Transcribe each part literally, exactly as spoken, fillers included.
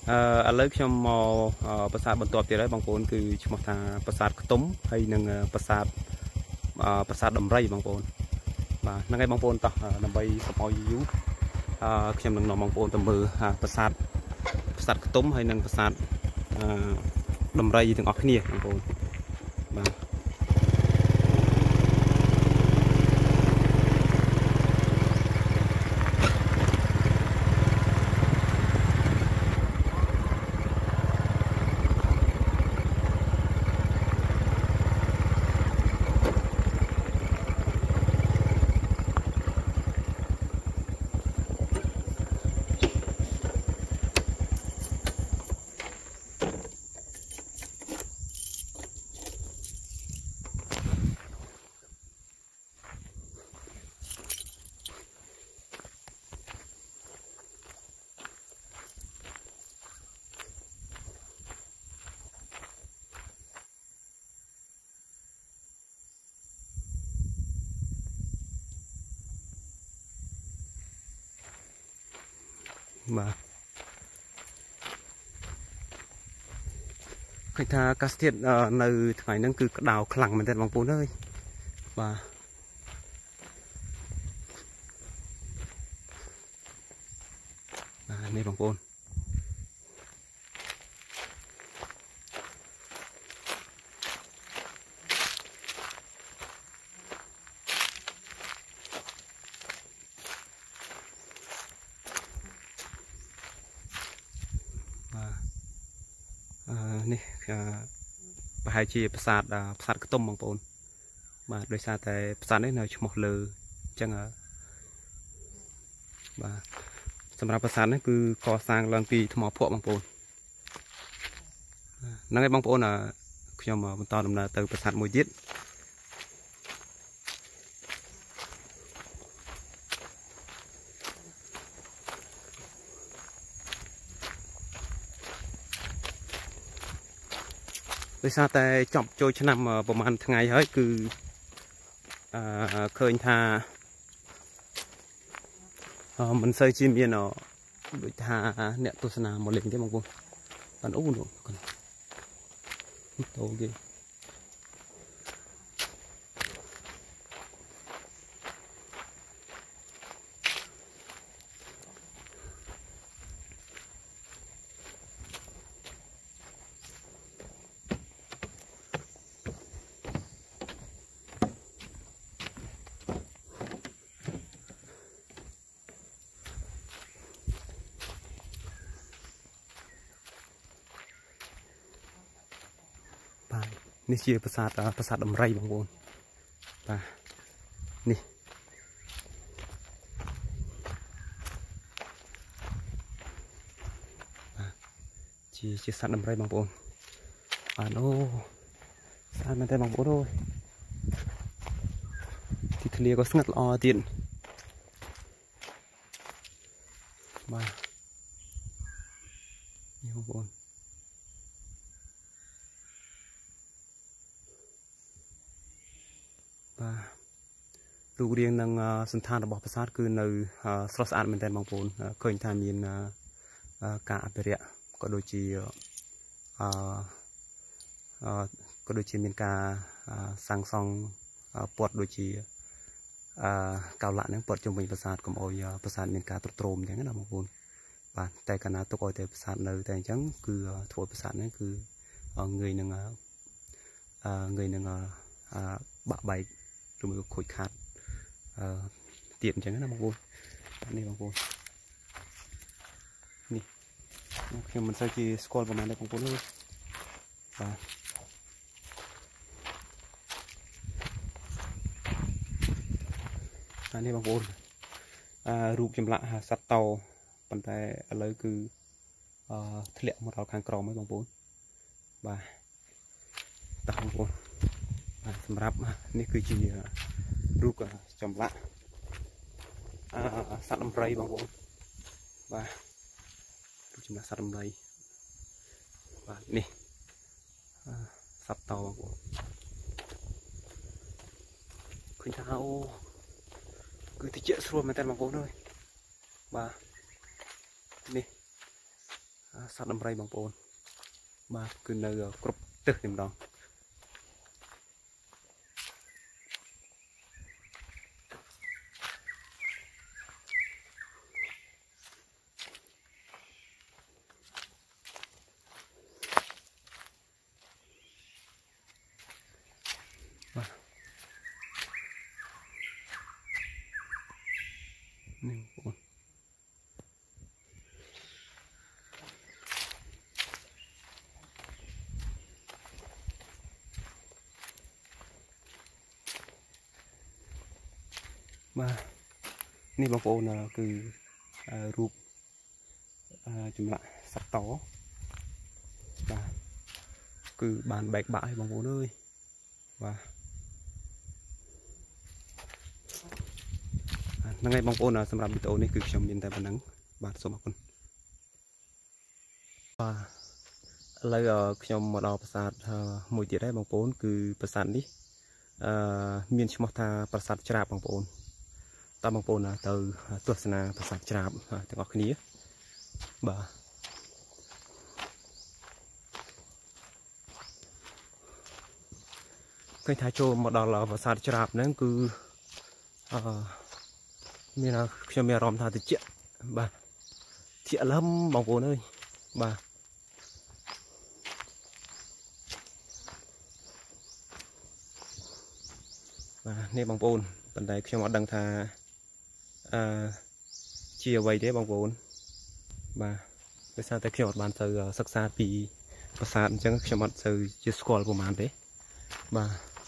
ឥឡូវខ្ញុំមកប្រាសាទបន្ទាប់ទៀតហើយបងប្អូនគឺឈ្មោះថាប្រាសាទខ្ទុំហើយនឹងប្រាសាទប្រាសាទដំរីបងប្អូនបាទហ្នឹងហើយបងប្អូនតោះដើម្បីកុំឲ្យយូរខ្ញុំនឹងនាំបងប្អូនទៅមើលប្រាសាទប្រាសាទខ្ទុំហើយនឹងប្រាសាទដំរីទាំងអស់គ្នាបងប្អូនបាទបាទឃើញថាអាកាសធាតុនៅថ្ងៃហ្នឹងគឺក្តៅខ្លាំងមែនទែនបងប្អូនអើយបាទបាទនេះបងប្អូននេះប្រហែលជាប្រាសាទប្រាសាទខ្ទុំបងប្អូនបាទដោយសារតែប្រាសាទនេះនៅឈ្មោះលើអញ្ចឹងបាទសម្រាប់ប្រាសាទនេះគឺកសាងឡើងពីថ្មភក់បងប្អូនហ្នឹងហើយបងប្អូនខ្ញុំបន្តដំណើរទៅប្រាសាទមួយទៀតដោយសារតែចប់ចូលឆ្នាំប្រហែលថ្ងៃហើយគឺអឺឃើញថាមិនសូវជាមានដូចថាអ្នកទស្សនាមកលេងទេបងប្អូនបានអូនោះតោគេនេះជាប្រាសាទប្រាសាទដំរីបងប្អូនបាទនេះបាទជាជាសត្វដំរីបងប្អូនបាទអូស្អាតមែនទេបងប្អូនអើយទីធ្លាក៏ស្ងាត់ល្អទៀតបាទនេះបងប្អូនរូបរាងនឹងសន្តានរបស់ប្រាសាទគឺនៅស្រស់ស្អាតមែនទែនបងប្អូនឃើញថាមានការអភិរក្សក៏ដូចជាអឺក៏ដូចជាមានការសាងសង់ព័ទ្ធដូចជាអឺកៅឡាក់ហ្នឹងព័ទ្ធជុំវិញប្រាសាទកុំអោយប្រាសាទមានការទ្រុឌទ្រោមអញ្ចឹងណាបងប្អូនបាទតែកាលណាទុកឲ្យតែប្រាសាទនៅតែអញ្ចឹងគឺធ្វើប្រាសាទហ្នឹងគឺងាយនឹងអឺងាយនឹងបាក់បែកឬមួយខូចខាតអឺទៀតអញ្ចឹងណាបងប្អូននេះបងប្អូននេះខ្ញុំមិនសូវជាស្គាល់ប្រហែលទេបងប្អូនទេបាទអានេះបងប្អូនអារូបចម្លាក់សត្វតោប៉ុន្តែឥឡូវគឺអឺធ្លាក់មកដល់ខាងក្រោមហើយបងប្អូនបាទតោះបងប្អូនបាទសម្រាប់នេះគឺជារូបចម្លាក់អឺសត្វដំរីបងប្អូនបាទរូបចម្លាក់សត្វដំរីបាទនេះសត្វតោបងប្អូនឃើញថាអូគឺតិចស្រួលមែនតើបងប្អូនអើយបាទនេះ sát đâm ray bằng bồn mà cứ nơi cướp tức niệm đóนี่บนมานี่บางโอนคือรูปจุ่มละสับต่อvà คือบานแบกบะให้บางโอนเลยว่านั่งไงบางโอนสำหรับวิดีโอนี้คือชมยินแต่บันนังบาทสมบูรณ์ว่าเลยชมมาเอาภาษามวยตีได้บางโอนคือภาษานี้มีนชมทาภาษาจราบบางโอนตามบางโอนtừตัวสนาภาษาจราบแต่ก็คืนนี้บ่าเคยถ่ายโชว์มาดอลภาษาจราบนั่นคือมีนะชมมีอารมณ์ท่าติเจบ่าเจี๋ยล้ำบางโอนเลยบ่าบ่านี่บางโอนปันใดชมมาดังท่าเชียร์ไว้ได้บางโอนบ่าไปซาแต่ชมบานเสือศึกษาปีภาษาจังชมบานเสือจะสกอลประมาณเด้บ่า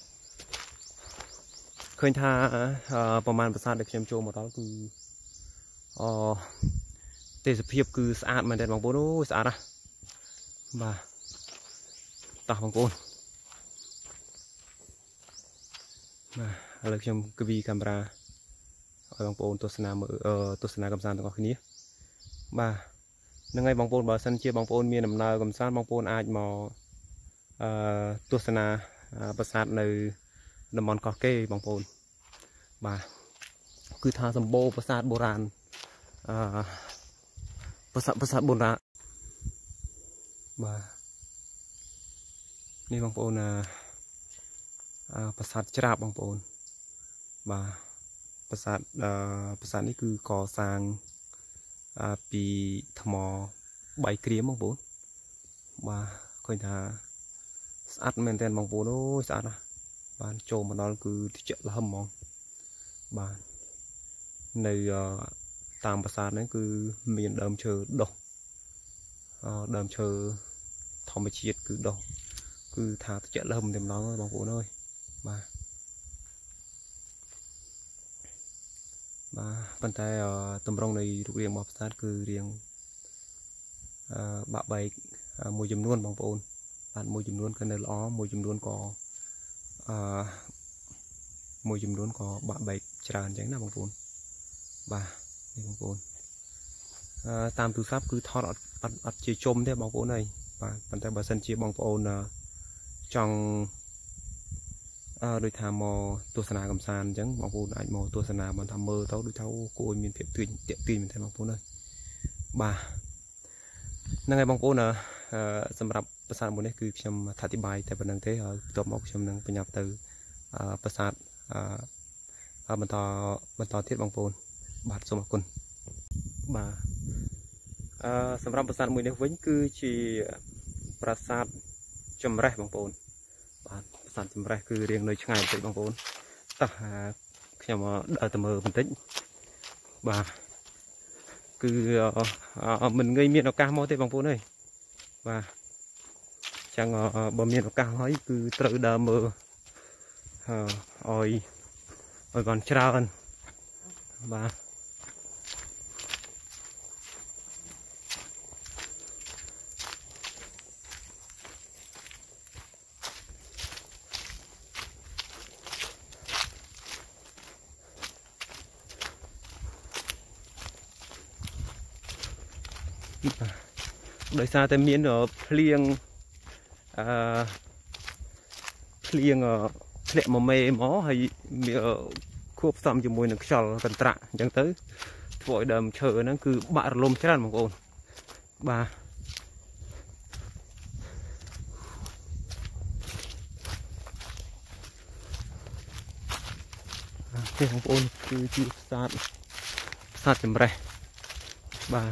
เคยท่าประมาณภาษาเด็กเชื่อมโจมหมดแล้วคืออ๋อเตะสเปียบคือสะอาดมันแต่บางโป้สะอาดนะบ่าตาบางโป้มาเลิกเชื่อมกบีกัมราเอาบางโป้ตัวสนามเอ่อตัวสนามกำซานตัวนี้บ่านั่งไงบางโป้บ่าสันเชียบางโป้มีน้ำนากำซานบางโป้อาจมอเอ่อตัวสนามภาษาในน้ำมันกอเก้บางโป้บ่าคือทาสมโบภาษาโบราณภาษาภาษาโบราณบ่านี่บางโป้นะภาษาจราบบางโป้บ่าภาษาภาษานี้คือก่อสร้างปีธมอใบเกลียมบางโป้บ่าเคยทาสะอาดเหมือนแต่บางโป้โน้สะอาดนะบ้านโจมันนอนคือที่เจาะละหมองบ้านในตามภาษานั้นคือมีเดิมเชิญดอกเดิมเชิญธรรมชาติคือดอกคือทาที่เจาะละหมเต็มน้องบางผู้น้อยมามาปัจจัยตำรงในรูปเรียงภาษาคือเรียงบะใบมวยจำนวนบางผู้บ้านมวยจำนวนกันในล้อมวยจำนวนก่อมวยจำนวนก็บะใบจานจังนะบางคนบ่านี่บางคนตามตัวซับคือทอดอัดอัดอัดเจียจมได้บางคนnàyบ่าปัจจัยบาสันเจียบางคนจังโดยทำมอตัวสนากำซานจังบางคนอาจมอตัวสนามันทำเมอเท่าโดยเท่าโกยมีเพียบตีนเตะตีนมันแทนบางคนเลยบ่านั่งไงบางคนนะสำหรับภาษาบนนี้คือชมอธิบายแต่เป็นนังเทตัวมอกชมนังเป็นยับตือภาษาบรรทอบรรทอเทียบบางโปนบาดสมกุลบ่าสำหรับภาษาบนนี้วิ่งคือชีปราสาทจำแรกบางโปนบาดภาษาจำแรกคือเรียงเลยช่างติดบางโปนตาขยำเดาตะเมอเป็นติ๊กบ่าคือmình gây miệng nó cao môi tới bang phố này và chẳng bờ miệng nó cao ấy cứ tự đờ mờ ôi ôi còn trơn và đời xa tên miến ở liêng liêng ở lẹ mà mê mó hay khúc xăm cho mùi nước tròn cần trạng chẳng tới vội đầm chờ nó cứ bạ lôm chết ăn một ồn bà នេះបងប្អូនគឺជាប្រាសាទប្រាសាទចម្រេះបាទ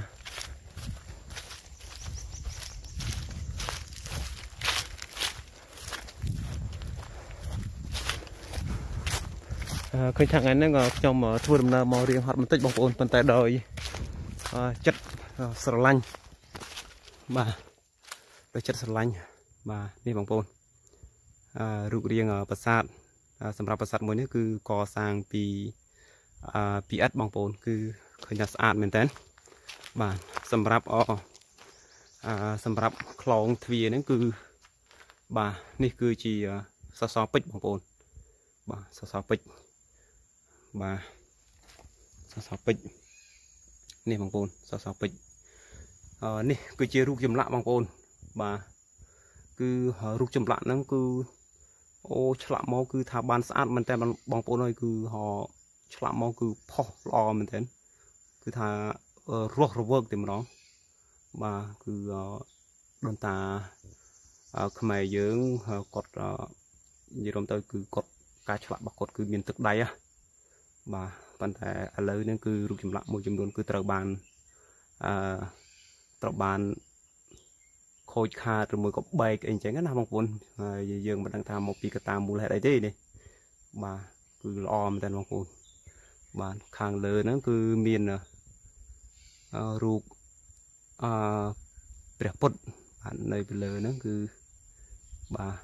ឃើញថាថ្ងៃហ្នឹងខ្ញុំធ្វើដំណើរមករៀងហត់បន្តិចបងប្អូនប៉ុន្តែដោយចិត្តស្រឡាញ់បាទដោយចិត្តស្រឡាញ់បាទនេះបងប្អូនរូបរាងប្រាសាទសម្រាប់ប្រាសាទមួយនេះគឺកសាងពីពីឥដ្ឋបងប្អូនគឺឃើញថាស្អាតមែនតើបាទសម្រាប់អសម្រាប់ខ្លងទ្វារហ្នឹងគឺបាទនេះគឺជាសសរពេជ្របងប្អូនបាទសសរពេជ្របាទសសរពេជ្រនេះបងប្អូនសសរពេជ្រនេះគឺជារូបចម្លាក់បងប្អូនបាទគឺរូបចម្លាក់ហ្នឹងគឺអូឆ្លាក់មកគឺថាបានស្អាតមែនតើបងប្អូនអើយគឺឆ្លាក់មកគឺផុសល្អមែនតើគឺថារស់រវើកតែម្ដងបាទគឺដូនតាខ្មែរយើងគាត់និយាយរំទៅគឺគាត់ការឆ្លាក់របស់គាត់គឺមានទឹកដៃហ៎បាទប៉ុន្តែឥឡូវនេះគឺរូបចម្លាក់មួយចំនួនគឺត្រូវបានអឺត្រូវបានខូចខាតឬមួយក៏បែកអីចឹងណាបងប្អូនហើយយើងមិនដឹងថាមកពីកត្តាមូលហេតុអីទេនេះបាទគឺល្អមែនតើបងប្អូនបាទខាងលើហ្នឹងគឺមានរូបអឺព្រះពុទ្ធបាទនៅពីលើហ្នឹងគឺបាទ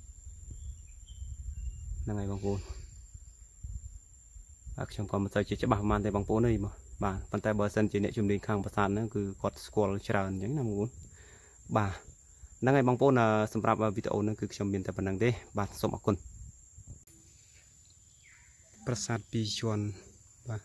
ហ្នឹងហើយបងប្អូនបាទខ្ញុំក៏មិនសូវជាច្បាស់ប៉ុន្មានទេបងប្អូនអើយបាទប៉ុន្តែបើសិនជាអ្នកជំនាញខាងប្រាសាទហ្នឹងគឺគាត់ស្គាល់ច្រើនអញ្ចឹងណាបងប្អូនបាទហ្នឹងហើយបងប្អូនសម្រាប់វីដេអូហ្នឹងគឺខ្ញុំមានតែប៉ុណ្្នឹងទេបាទសូមអរគុណប្រាសាទពីរជាន់បាទ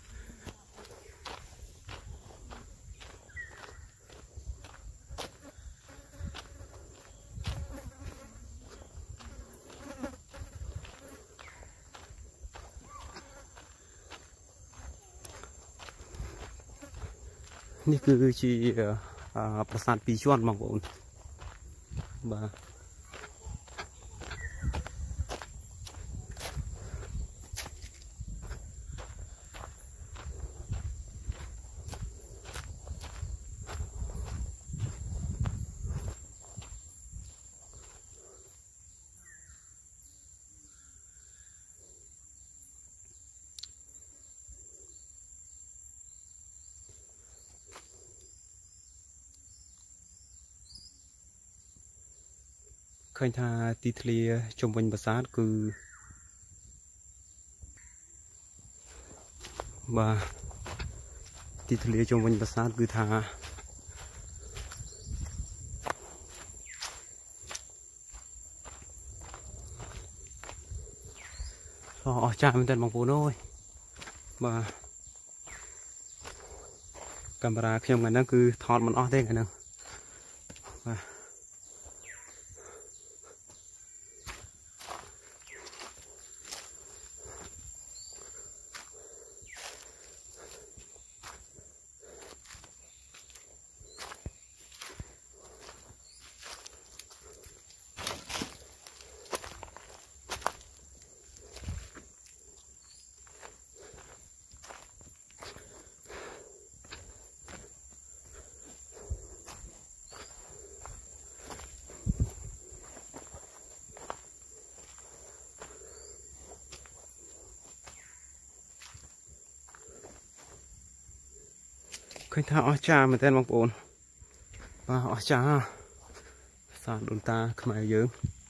នេះគឺជាប្រាសាទពីរជាន់បងប្អូនបាទឃើញថាទីធ្លាជុំវិញប្រាសាទគឺបាទទីធ្លាជុំវិញប្រាសាទគឺថាអស្ចារ្យមែនទែនបងប្អូនអើយបាទកាមេរ៉ាខ្ញុំថ្ងៃហ្នឹងគឺថតមិនអស់ទេថ្ងៃហ្នឹងបាទឃើញថាអស្ចារ្យមែនទែនបងប្អូនបាទអស្ចារ្យប្រាសាទដូនតាខ្មែរយើង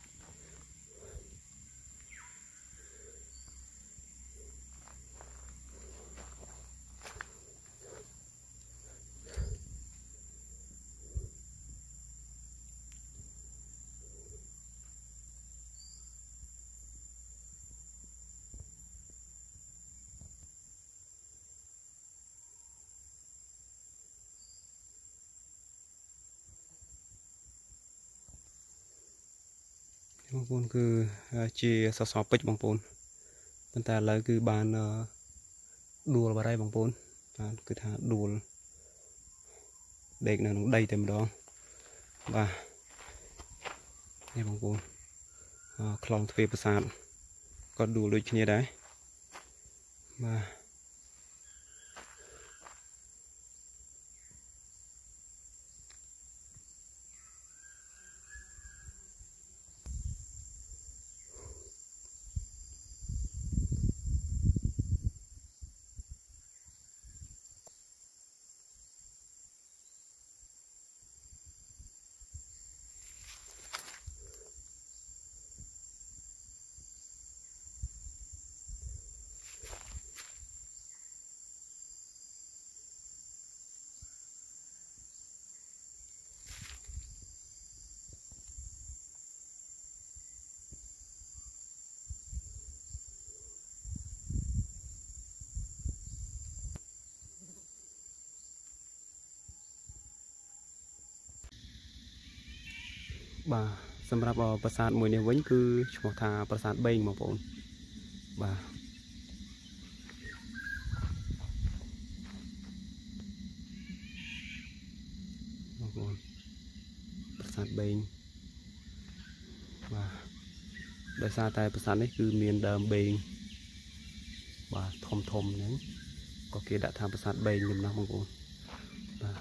បងប្អូនគឺជាសសរពេជ្របងប្អូនប៉ុន្តែឥឡូវគឺបានដួលបាត់ហើយបងប្អូនបាទគឺថាដួលដេកនៅក្នុងដីតែម្ដងបាទនេះបងប្អូនខ្លងទ្វារប្រាសាទក៏ដួលដូចគ្នាដែរ mà bàสำหรับปราสาทមួយនេះវិញគឺឈ្មោះថាប្រាសាទបេងបងប្អូនបាទបងប្អូនប្រាសាទបេងបាទដោយសារតែប្រាសាទនេះគឺមានដើមបេងបាទធំធំហ្នឹងក៏គេដាក់ថាប្រាសាទបេងខ្ញុំណាស់បងប្អូនបាទ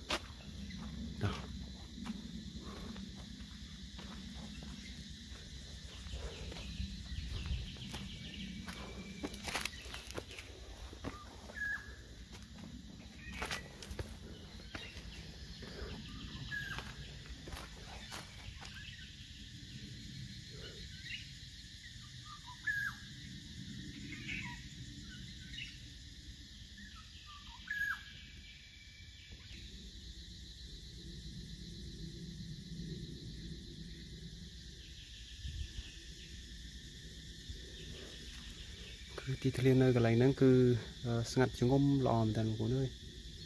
คือទីធ្លានៅកន្លែងហ្នឹងគឺស្ងាត់ជ្ងុំល្អមែនតើបងប្អូនអើយ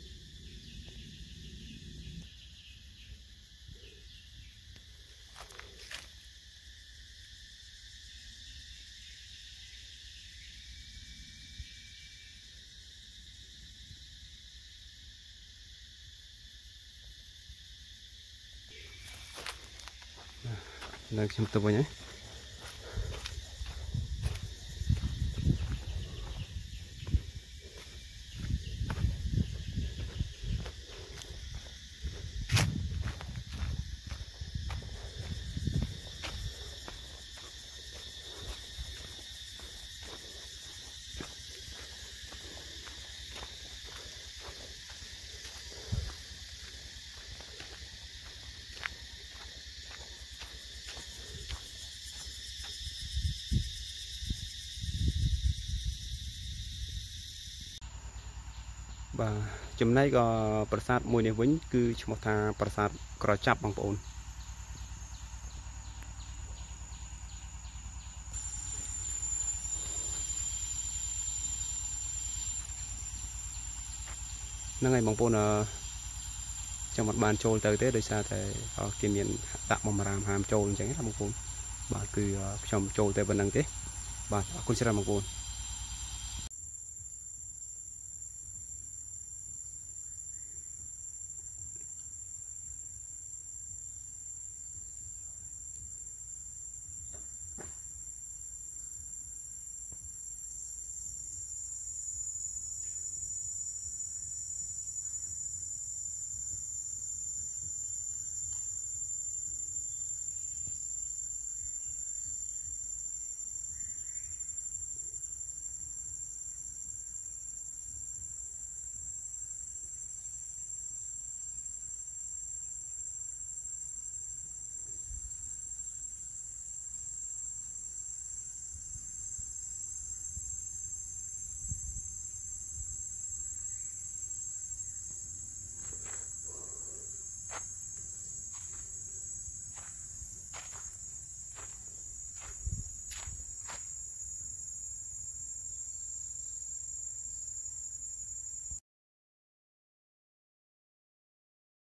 នៅខ្ញុំទៅវិញហ៎បាទចំណែកប្រាសាទមួយនេះវិញគឺឈ្មោះថាប្រាសាទក្រចាប់បងប្អូនហ្នឹងហើយបងប្អូនចាំអត់បានចូលទៅទេដោយសារតែគេមានដាក់បំរាមហាមចូលអញ្ចឹងណាបងប្អូនបាទគឺខ្ញុំចូលទៅប៉ុណ្្នឹងទេបាទអរគុណច្រើនបងប្អូន